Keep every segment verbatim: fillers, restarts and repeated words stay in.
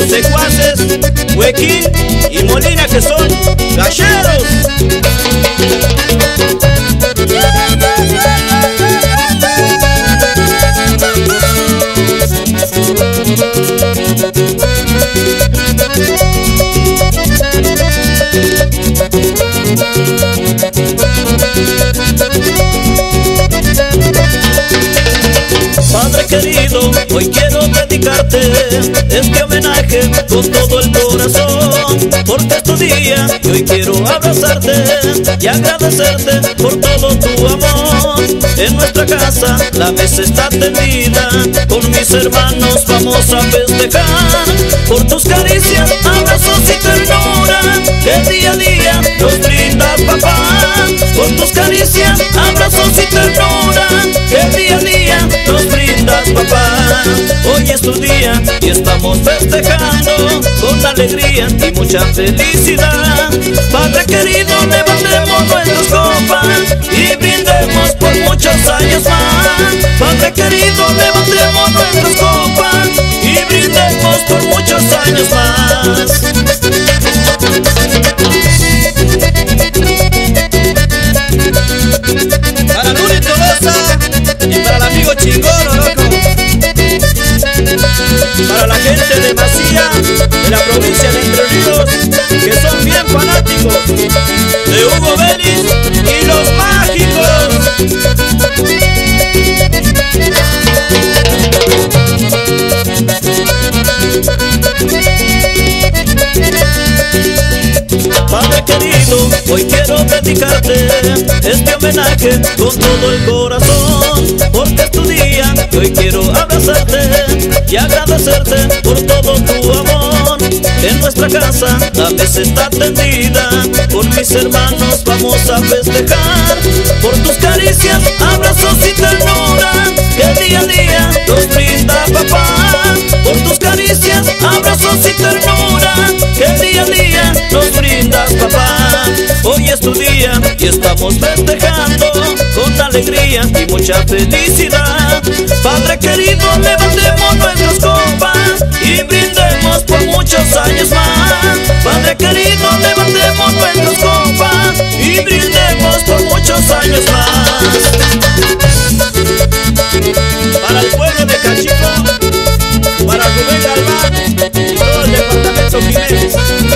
los secuaces Huequín y Molina, que son galleros. Padre querido, hoy quiero dedicarte este homenaje con todo el corazón, porque es tu día y hoy quiero abrazarte y agradecerte por todo tu amor. En nuestra casa la mesa está tendida, con mis hermanos vamos a festejar por tus caricias, abrazos y ternura que día a día nos brindas, papá. Por tus caricias, abrazos y ternura que día a día nos brindas, papá. Hoy es tu día y estamos festejando con alegría y mucha felicidad. Padre querido, levantemos nuestras copas y brindemos por muchos años más. Padre querido, levantemos nuestras copas y brindemos por muchos años más. Para Luli Tolosa y para el amigo Chingoro, loco. Para la gente de Macía, de la provincia de Entre Ríos, que son bien fanáticos de Hugo Vélez y los Mágicos. Padre querido, hoy quiero dedicarte este homenaje con todo el corazón, porque es tu día y hoy quiero abrazarte y agradecerte por todo tu amor. En nuestra casa la mesa está tendida, con mis hermanos vamos a festejar por tus caricias, abrazos y ternura que día a día nos brinda, papá. Por tus caricias, abrazos y ternura que día a día nos brindas, papá. Hoy es tu día y estamos festejando con alegría y mucha felicidad. Padre querido, levantemos nuestras copas y brindemos por muchos años más. Padre querido, levantemos nuestras copas y brindemos por muchos años más. Para el pueblo de Cachico, para Rubén Galván y todo el departamento Jiménez.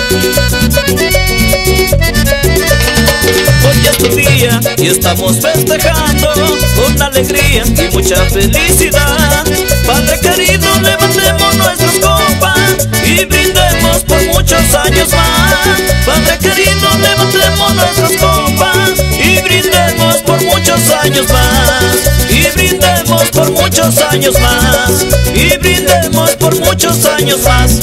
Hoy es tu día y estamos festejando con alegría y mucha felicidad. Padre querido, levantemos nuestras copas y brindemos por muchos años más. Padre querido, levantemos nuestras copas y brindemos por muchos años más. Y brindemos por muchos años más. Y brindemos por muchos años más.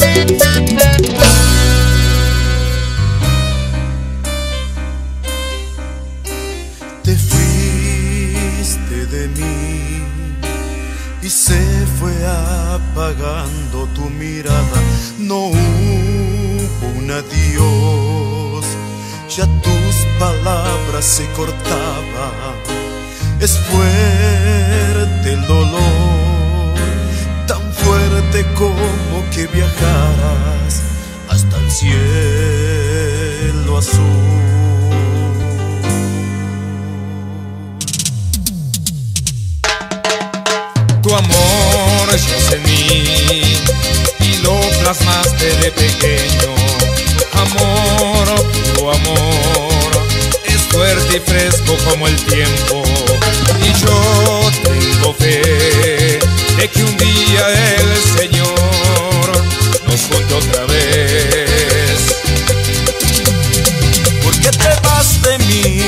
Te fuiste de mí y se fue apagando tu mirada. No hubo un adiós, ya tus palabras se cortaban. Es fuerte el dolor, tan fuerte como que viajaras hasta el cielo azul. Tu amor es en mí y lo plasmaste de pequeño. Amor, tu amor es fuerte y fresco como el tiempo. Y yo tengo fe de que un día el Señor nos junte otra vez. ¿Por qué te vas de mí?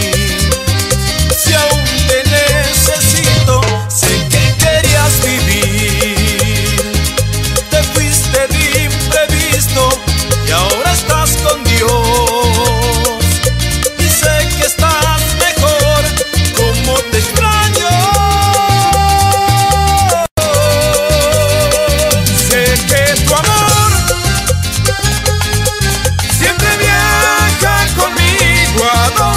Si aún te necesito, sé que querías vivir. Te fuiste de imprevisto y ahora estás con Dios. Y sé que estás mejor, como te extraño. Sé que tu amor siempre viaja conmigo a donde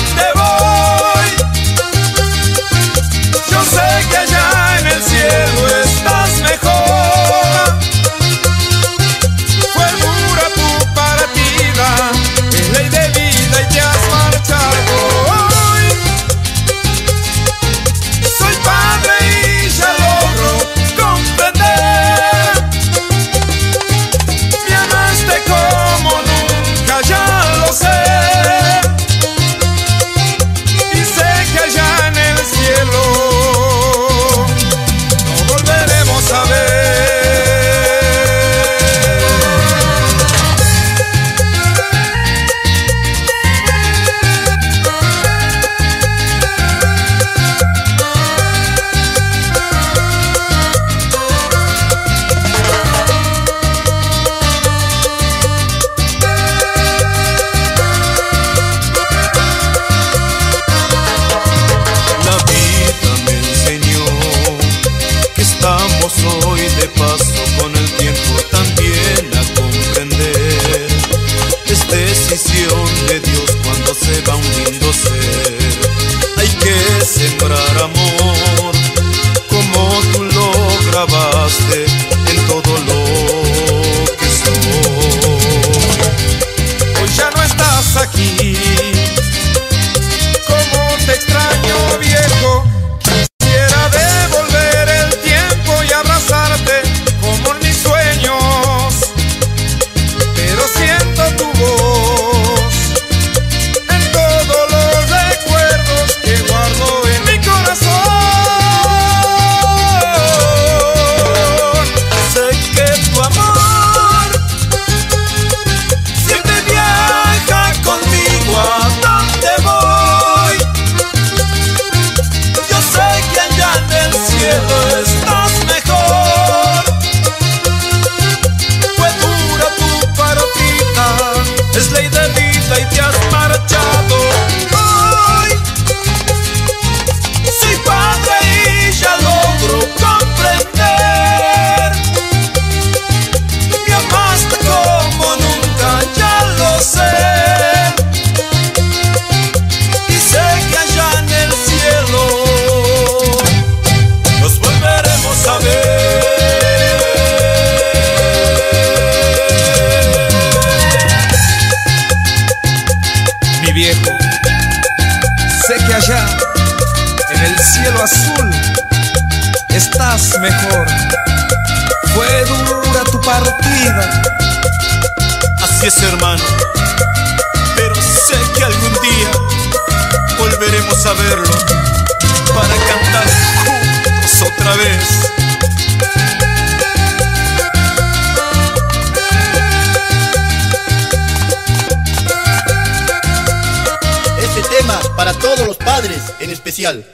azul, estás mejor. Fue dura tu partida. Así es, hermano, pero sé que algún día volveremos a verlo para cantar juntos otra vez. Este tema para todos los padres en especial.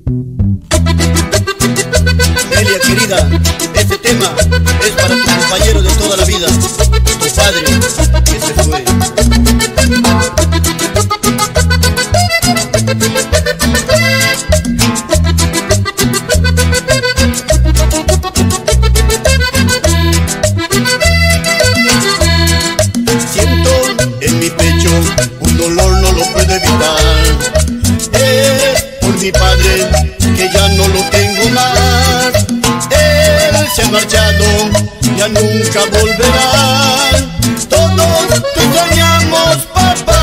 Nelia querida, este tema es para tu compañero de toda la vida, tu padre que se fue. Siento en mi pecho un dolor, no lo puedo evitar. Es por mi padre que ya no lo tengo más. Él se ha marchado, ya nunca volverá. Todos te extrañamos, papá.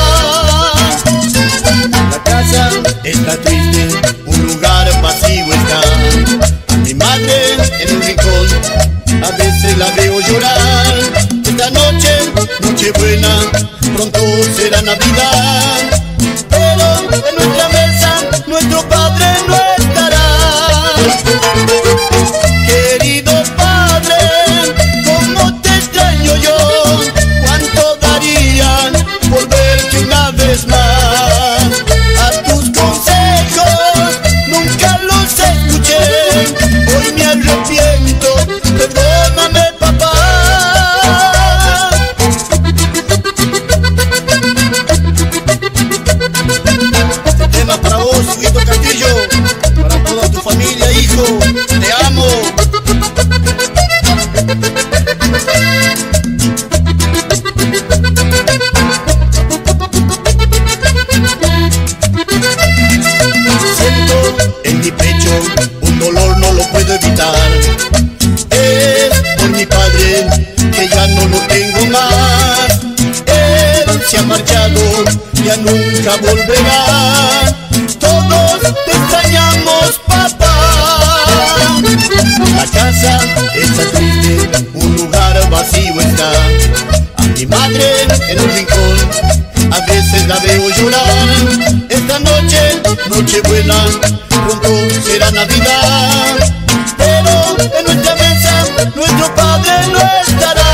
La casa está triste, un lugar vacío está. A mi madre en un rincón, a veces la veo llorar. Esta noche, noche buena, pronto será Navidad. Pero en nuestra mesa, nuestro padre no estará. Querido padre, cómo te extraño yo. Cuánto daría por verte una vez más. A tus consejos nunca los escuché. Hoy me arrepiento, perdóname, papá. Este tema para vos, Huguito Castillo, para toda tu familia, hijo, te amo. Siento en mi pecho un dolor, no lo puedo evitar. Es por mi padre que ya no lo tengo más. Él se ha marchado, ya nunca volverá. Todos te extrañamos, papá. La casa está triste, un lugar vacío está. A mi madre en un rincón, a veces la veo llorar. Esta noche, noche buena, pronto será Navidad. Pero en nuestra mesa, nuestro padre no estará.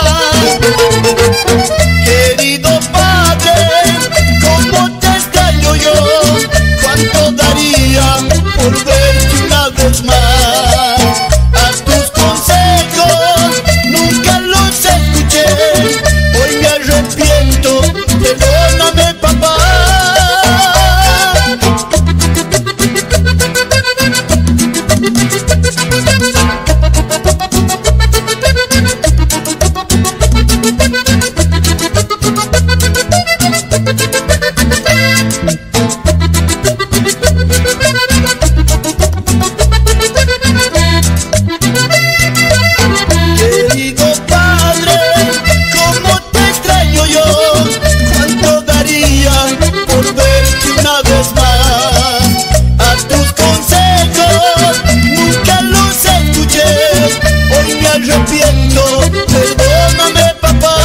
Querido padre, cómo te extraño yo. Cuánto daría por verte una vez más. A tus consejos nunca los escuché. Hoy me arrepiento, perdóname, papá. Querido padre, cómo te extraño yo. Cuánto daría por verte una vez más. A tus consejos nunca los escuché. Hoy me arrepiento, perdóname, papá.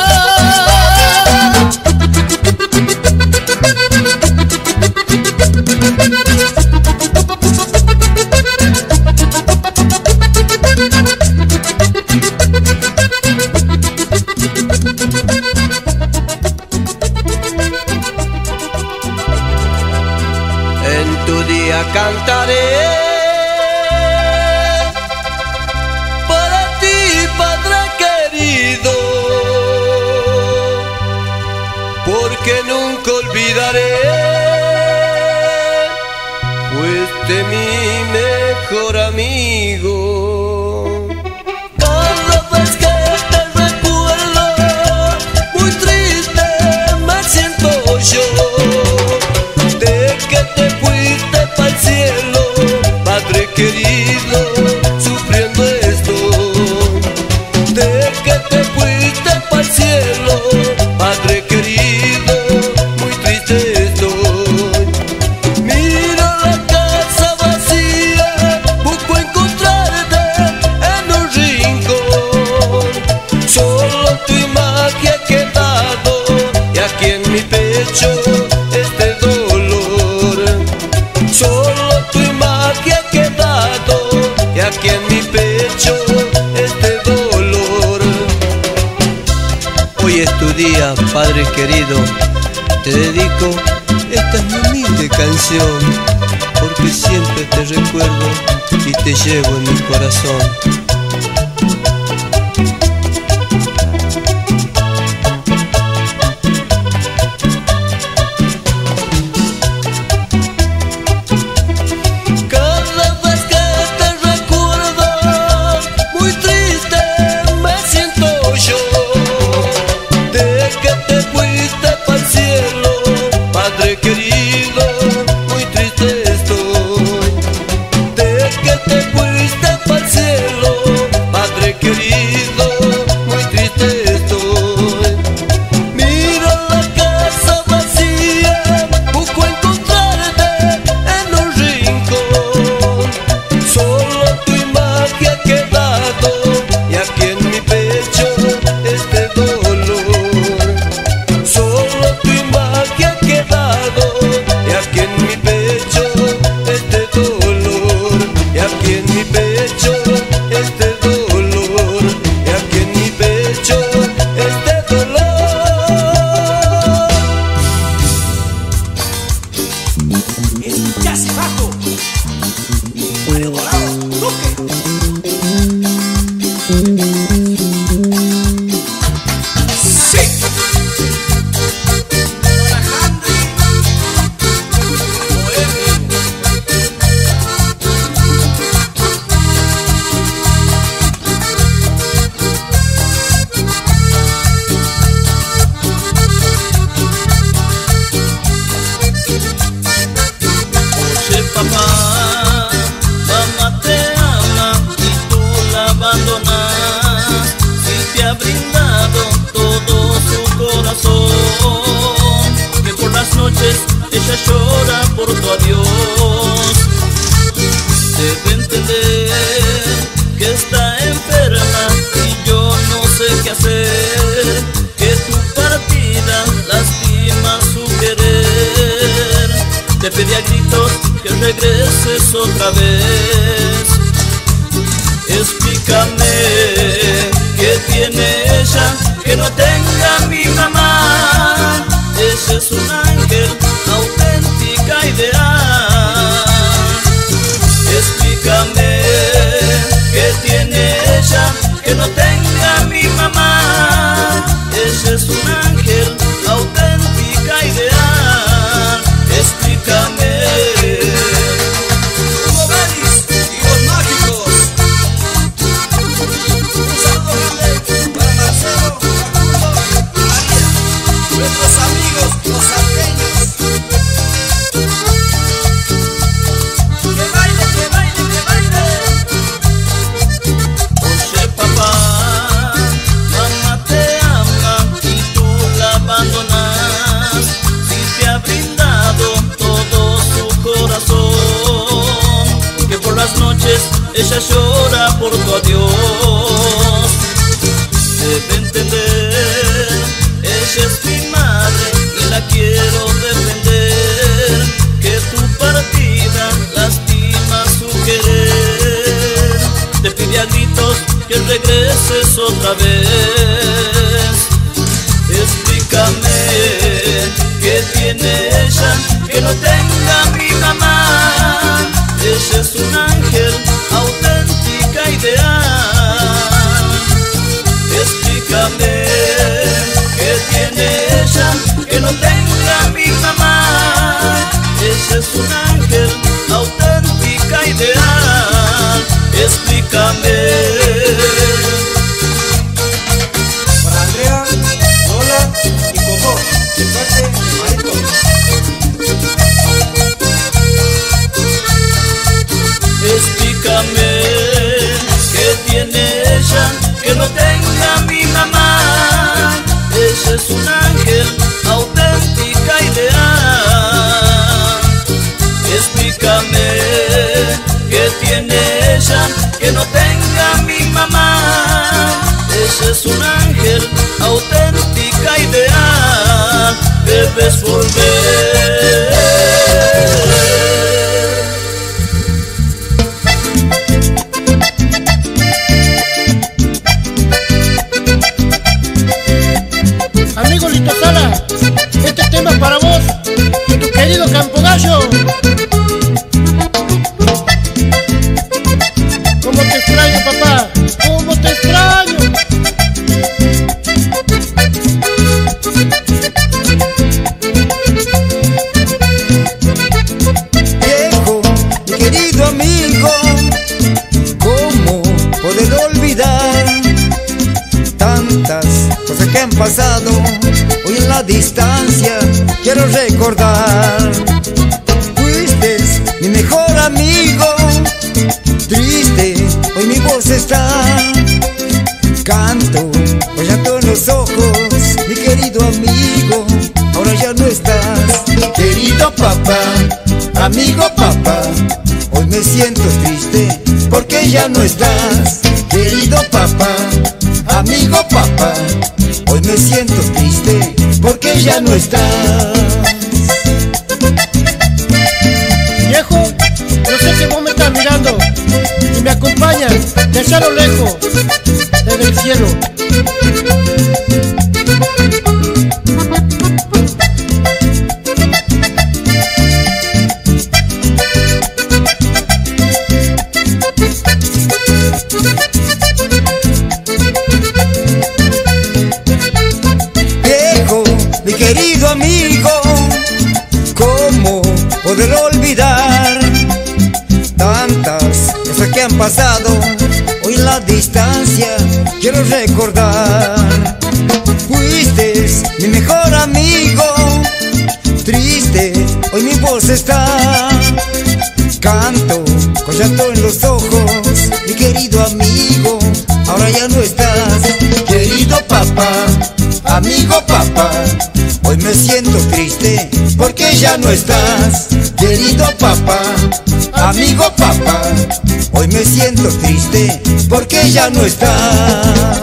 En tu día cantaré para ti, Padre querido, porque nunca olvidaré, fuiste mi mejor amigo. Cada vez que te recuerdo, muy triste me siento yo. Padre querido, sufriendo estoy, de que te fuiste pa'l cielo. Padre querido, muy triste estoy. Miro la casa vacía. Hoy es tu día, Padre querido, te dedico esta mi humilde canción, porque siempre te recuerdo y te llevo en mi corazón. Ella llora por tu adiós. Debe entender que está enferma y yo no sé qué hacer, que tu partida lastima su querer. Te pedí a gritos que regreses otra vez. Explícame qué tiene ella que no tenga mi mamá. Ella es un ángel, auténtica, ideal. Explícame qué tiene ella que no tenga mi mamá. Ella es un ángel, auténtica, ideal. Explícame. Hugo Belis y los mágicos. Un saludo grande para Marcelo, Facundo, María, nuestros amigos los salteños. Que baile, que baile, que baile. Oye papá, mamá te ama y tú la abandonas. Si te ha brindado todo su corazón, que por las noches ella llora por tu adiós. Debe entender, ella es mi madre y la quiero defender, que tu partida lastima su querer. Te pide a gritos que regreses otra vez. Explícame qué tiene ella que no tenga mi mamá. Ella es un ángel, auténtica, ideal. Explícame qué tiene ella que no tenga mi mamá. Ella es un ángel, auténtica, ideal. Explícame. Para Andrea, Lola y Coco, de parte de Marito. han pasado, hoy en la distancia quiero recordar. Fuiste mi mejor amigo, triste, hoy mi voz está. Canto, hollando en los ojos, mi querido amigo, ahora ya no estás. Querido papá, amigo papá, hoy me siento triste porque ya no estás. Querido papá, amigo papá, hoy me siento triste porque ya no estás. Viejo, yo sé que vos me estás mirando y me acompañas desde a lo lejos, desde el cielo. Viejo, mi querido amigo, ¿cómo poder olvidar tantas cosas que han pasado? Hoy en la distancia quiero recordar. Fuiste mi mejor amigo, triste, hoy mi voz está. Canto con llanto en los ojos, mi querido amigo, ahora ya no estás. Querido papá, amigo papá, hoy me siento triste porque ya no estás. Querido papá, amigo papá, hoy me siento triste porque ya no estás.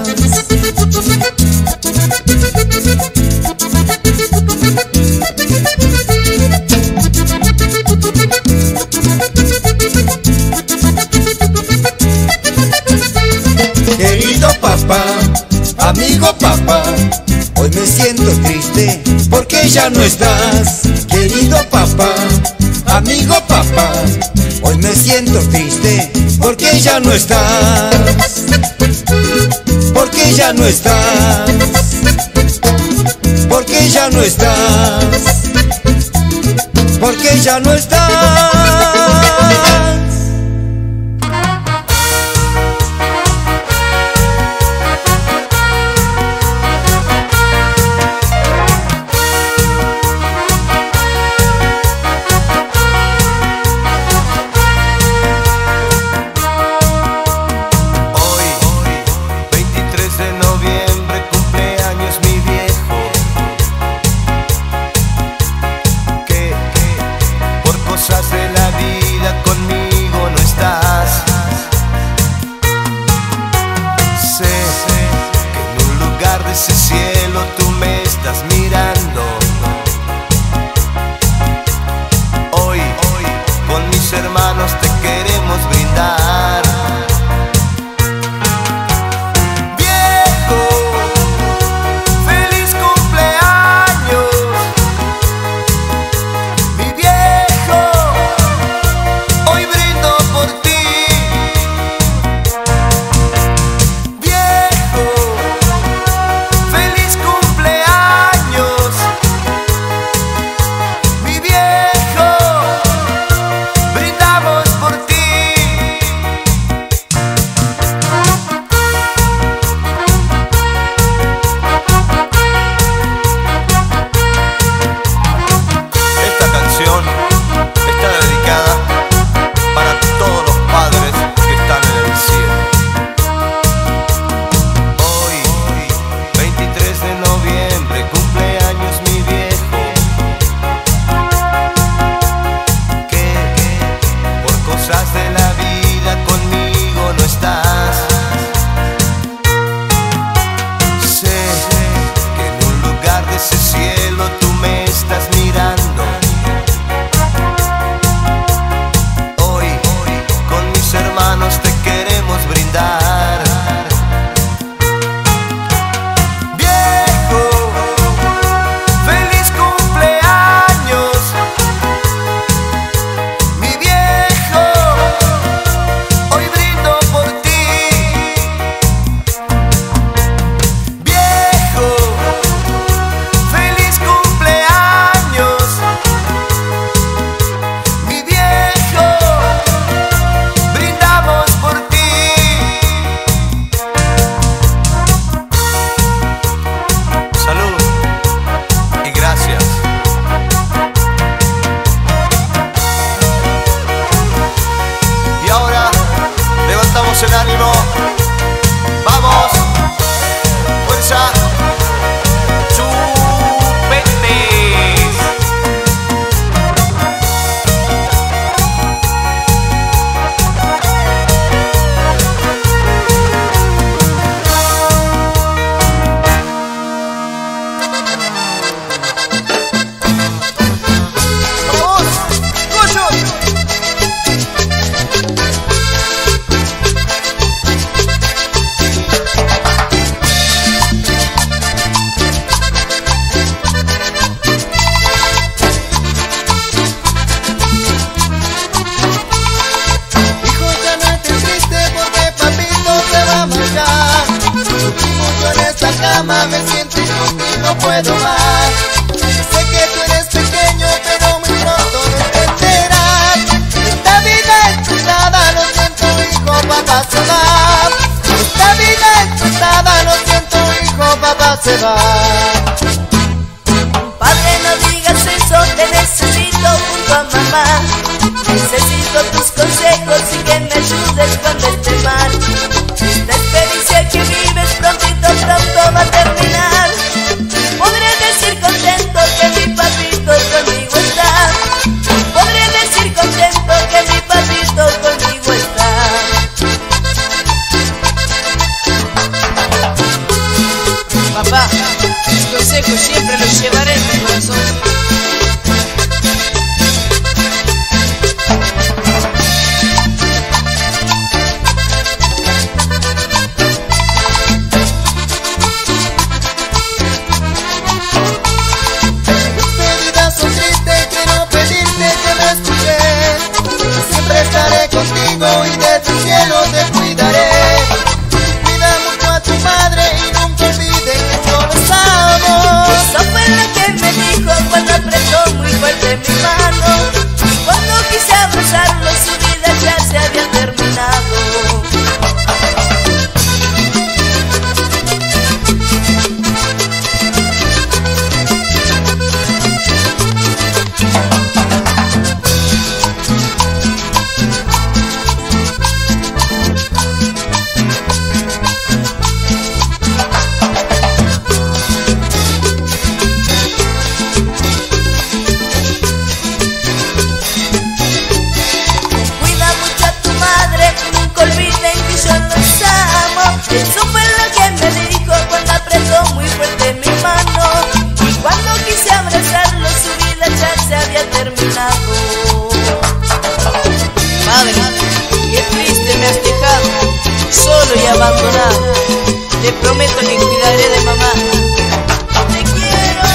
Querido papá, amigo papá, hoy me siento triste porque ya no estás. Querido papá, amigo papá, hoy me siento triste porque ya no estás. Porque ya no estás. Porque ya no estás. Porque ya no estás. Cosas no puedo más. Sé que tú eres pequeño, pero muy pronto lo entenderás. Esta vida estresada, lo siento hijo, papá se va. Esta vida estresada, lo siento hijo, papá se va. Padre, no digas eso, te necesito junto a mamá. Necesito tus consejos y que me ayudes cuando esté mal. Esta experiencia que vives prontito, pronto va a terminar. Podré decir contento que mi papito conmigo está. Podré decir contento que mi papito conmigo está. Papá, tus consejos siempre los llevaré en mi corazón. Y desde el cielo te cuidaré. Cuida mucho a tu madre y nunca olvides que yo los amo. Eso fue lo que me dijo cuando apretó muy fuerte mi mano. Cuando quise abrazarlo su vida ya se había terminado. Eso fue lo que me dijo cuando apretó muy fuerte mi mano. Y cuando quise abrazarlo su vida ya se había terminado. Madre, qué triste me has dejado, solo y abandonado. Te prometo que cuidaré de mamá. Te quiero.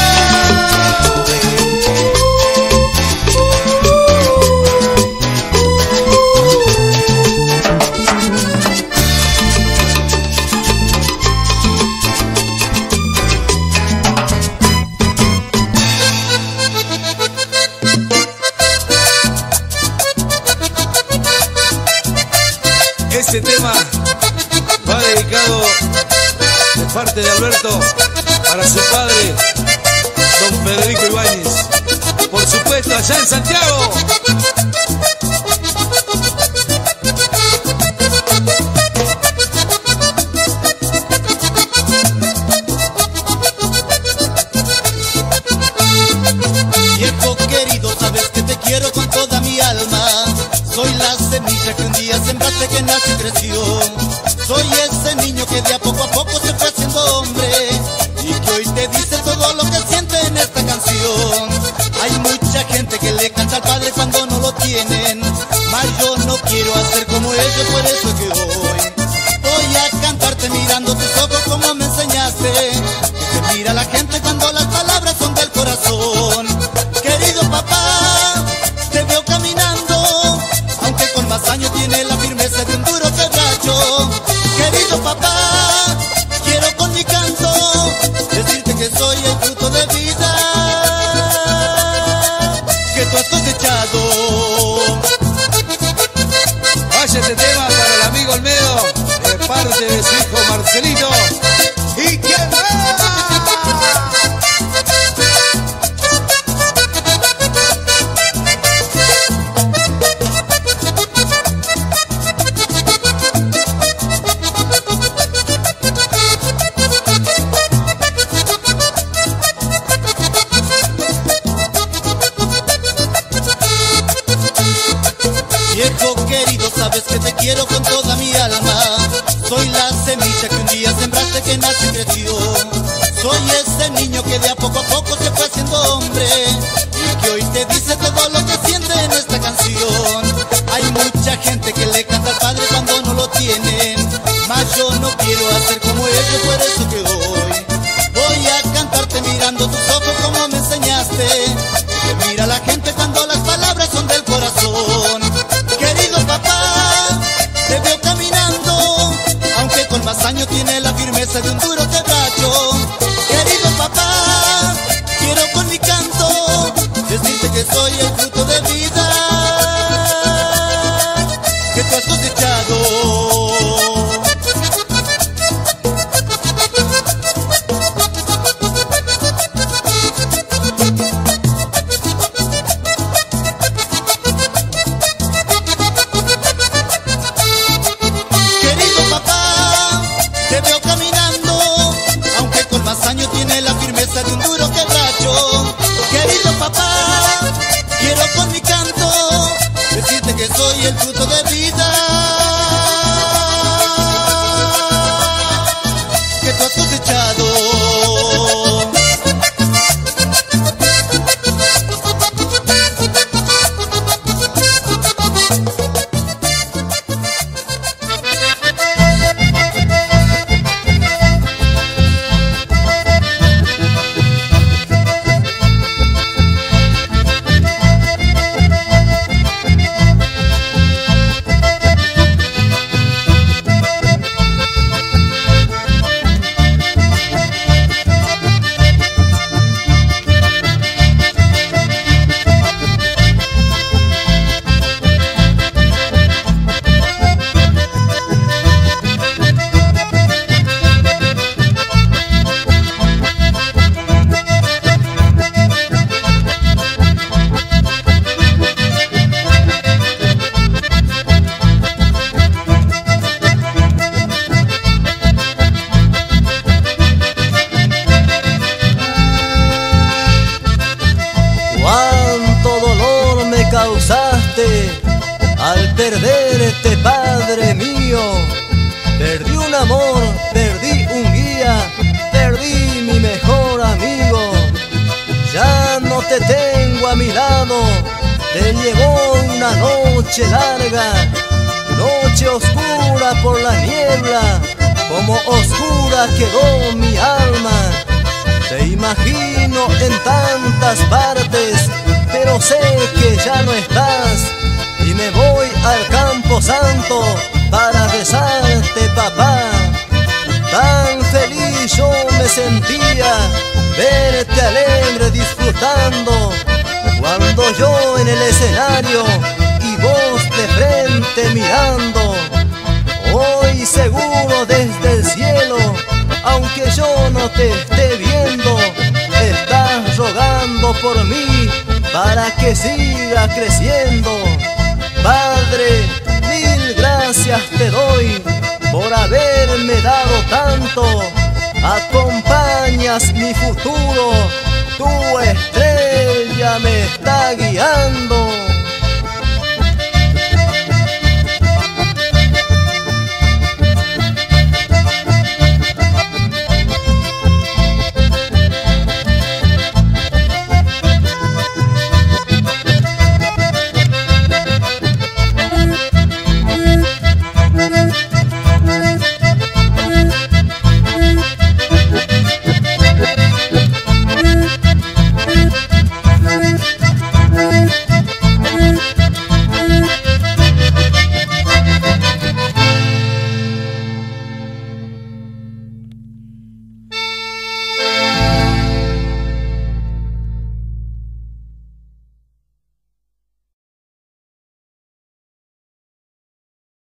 Este tema va dedicado de parte de Alberto para su padre, don Federico Ibáñez, por supuesto allá en Santiago. Viejo querido, sabes que te quiero con toda mi alma. Soy la semilla que un día sembraste, que nació y creció. Soy ese niño que de a poco a poco se fue haciendo hombre y que hoy te dice todo lo que siente en esta canción. Hay mucha gente que le canta al padre cuando no lo tienen, mas yo no quiero hacer como ellos, por eso que hoy voy a cantarte mirando tus ojos como me enseñaste, que te mira la gente cuando las palabras son del corazón. Querido papá, te veo caminando, aunque con más años tiene la firmeza de un duro quebracho. Querido papá, quiero con mi canto decirte que soy el fruto de vida que tú has cosechado. Vaya este tema para el amigo Olmedo, de parte de su hijo Marcelino. ¿Y quién más? Viejo querido, sabes que te quiero con toda mi alma. Soy la semilla que un día sembraste, que nació y creció. Soy ese niño que de a poco a poco se fue haciendo hombre y que hoy te dice todo lo que siente en esta canción. Hay mucha gente que le canta al padre cuando no lo tienen, mas yo no quiero hacer como ellos, por eso que hoy voy a cantarte mirando tus ojos como me enseñaste, que mira la gente cuando las palabras son del corazón. Querido papá, te veo caminando, aunque con más años tiene la firmeza de un duro quebracho. Querido papá, soy el fruto de vida que tú has cosechado. Tiene la firmeza de un duro quebracho. Querido papá, quiero con mi canto decirte que soy el fruto de vida que tú has cosechado. Causaste al perderte, Padre mío. Perdí un amor, perdí un guía, perdí mi mejor amigo. Ya no te tengo a mi lado, te llevó una noche larga, noche oscura por la niebla, como oscura quedó mi alma. Te imagino en tantas partes, pero sé que ya no estás, y me voy al campo santo para besarte, papá. Tan feliz yo me sentía verte alegre disfrutando, cuando yo en el escenario y vos de frente mirando. Hoy seguro desde el cielo, aunque yo no te esté viendo, estás rogando por mí para que siga creciendo. Padre, mil gracias te doy por haberme dado tanto. Acompañas mi futuro, tu estrella me está guiando.